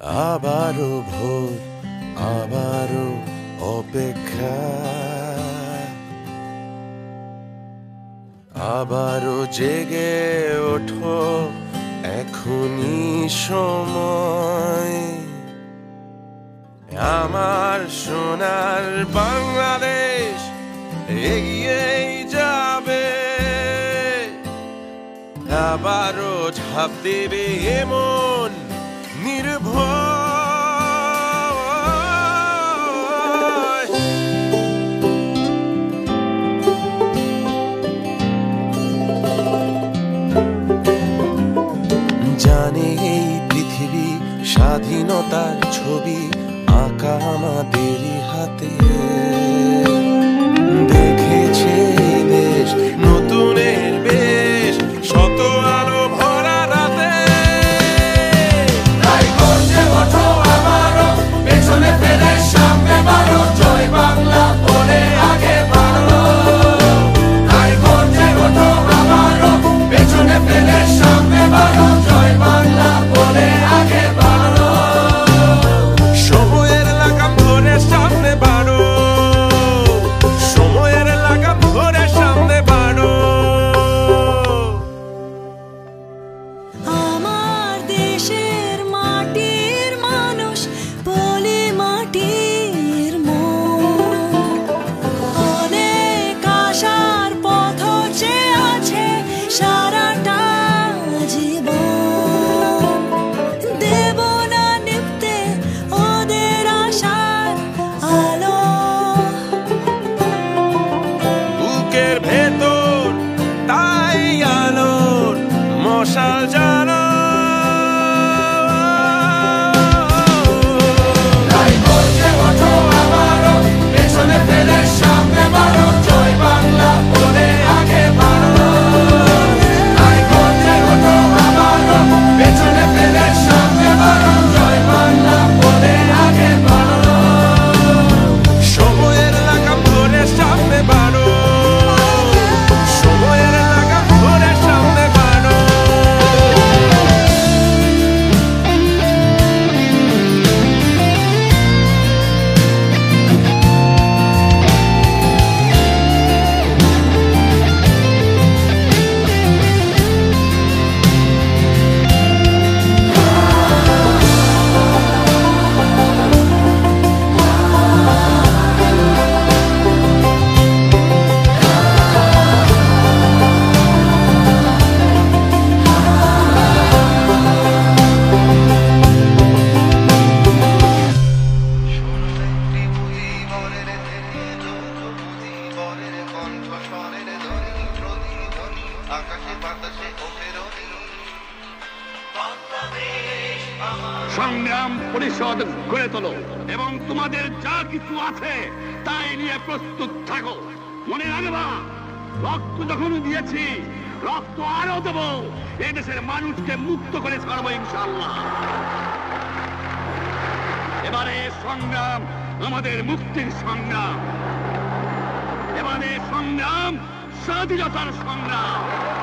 আবারও ভোর, আবারও অপেক্ষা, আবারও জেগে ওঠো, এখনই সময়। আমার সোনার বাংলাদেশ এগিয়েই যাবে, আবারও ঝাঁপ দেবে এমন নির্ভয়। জানে এই পৃথিবী স্বাধীনতার ছবি আঁকা আমাদেরই হাতে, দেখেছে এই দেশ নতুনের বেশ, শত আলো ভরা রাতে। তাই গর্জে ওঠো আবারও, পেছনে ফেলে সামনে বাড়ো, জয় বাংলা বলে আগে বাড়ো। তাই গর্জে ওঠো আবারও, পেছনে ফেলে সামনে বাড়ো, জয় বাংলা বলে আগে বাড়ো। সময়ের লাগাম ধরে সামনে বাড়ো, সময়ের লাগাম ধরে সামনে বাড়ো। আমার দেশের মাটির মানুষ বলে মাটির মন, অনেক আশার পথ চেয়ে আছে সারাটা জীবন। দেব না নিভতে ওদের আশার আলো, বুকের ভেতর তাই আলোর মশাল জ্বালো। তাই গর্জে ওঠো আবারও, পেছনে ফেলে সামনে বাড়ো, জয় বাংলা বলে আগে বাড়ো। তাই গর্জে ওঠো আবারও, পেছনে ফেলে সামনে বাড়ো, জয় বাংলা বলে আগে বাড়ো। সময়ের লাগাম ধরে সামনে বাড়ো, সময়ের লাগাম ধরে সামনে বাড়ো। সংগ্রাম পরিষদ গড়ে তোলো এবং তোমাদের যা কিছু আছে তাই নিয়ে প্রস্তুত থাকো। মনে রাখবা, রক্ত যখন দিয়েছি, রক্ত আরো দেবো, এদেশের মানুষকে মুক্ত করে ছাড়বো ইনশাআল্লাহ। এবারে সংগ্রাম আমাদের মুক্তির সংগ্রাম, এবারে সংগ্রাম স্বাধীনতার সংগ্রাম।